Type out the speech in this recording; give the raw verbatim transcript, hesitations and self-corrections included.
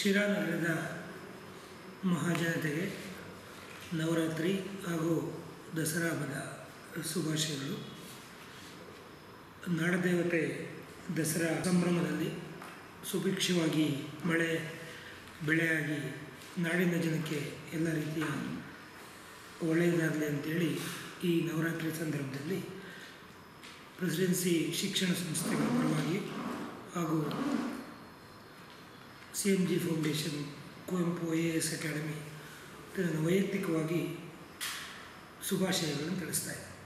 ಶಿರಾ ನಗರದ ಮಹಾಜನತೆಗೆ ನವರಾತ್ರಿ ಹಾಗೂ ದಸರಾ ಹಬ್ಬದ ಶುಭಾಶಯಗಳು. ನಾಡದೇವತೆ ದಸರಾ ಸಂಭ್ರಮದಲ್ಲಿ ಸುಭಿಕ್ಷವಾಗಿ ಮಳೆ ಬೆಳೆಯಾಗಿ ನಾಡಿನ ಜನಕ್ಕೆ ಎಲ್ಲ ರೀತಿಯ ಒಳ್ಳೆಯದಾಗಲಿ ಅಂತೇಳಿ ಈ ನವರಾತ್ರಿ ಸಂದರ್ಭದಲ್ಲಿ ಪ್ರೆಸಿಡೆನ್ಸಿ ಶಿಕ್ಷಣ ಸಂಸ್ಥೆಗಳ ಪರವಾಗಿ ಹಾಗೂ C M G foundation, Kuvempu I A S academy ನಾನು ವೈಯಕ್ತಿಕವಾಗಿ ಶುಭಾಶಯಗಳನ್ನು ತಿಳಿಸ್ತಾ ಇದ್ದೀನಿ.